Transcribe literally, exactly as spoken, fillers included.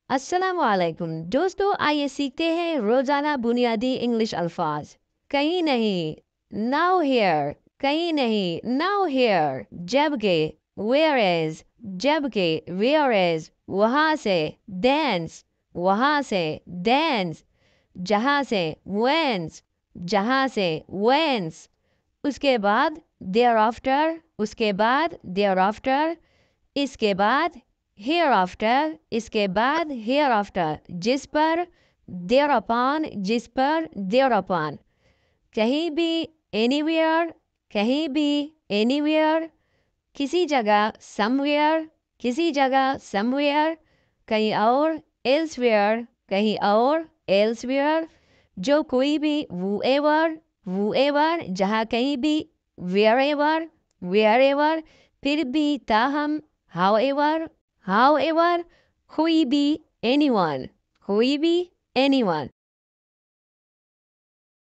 अस्सलाम वालेकुम दोस्तों, आइए सीखते हैं रोजाना बुनियादी इंग्लिश अल्फाज। कहीं नहीं, नाउ हियर। कहीं नहीं, नाउ हियर। जबकि, वेयर इज। जबकि, वेयर इज। वहां से, डेंस। वहां से, डेंस। जहां से, वेंस। जहां से, वेंस। उसके बाद, देयर आफ्टर। उसके बाद, देयर आफ्टर। इसके बाद, हेयर आफ्टर। इसके बाद, हेयर आफ्टर। जिस पर, देयर अपॉन। जिस पर, देयर अपॉन। कहीं भी, एनीवेयर। कहीं भी, एनीवेयर। किसी जगह, समवेयर। किसी जगह, समवेयर। कहीं और, एल्सवेयर। कहीं और, एल्सवेयर। जो कोई भी, whoever। whoever जहाँ कहीं भी, wherever। wherever। फिर भी, ताहम, however। however। कोई भी, anyone। कोई भी, anyone।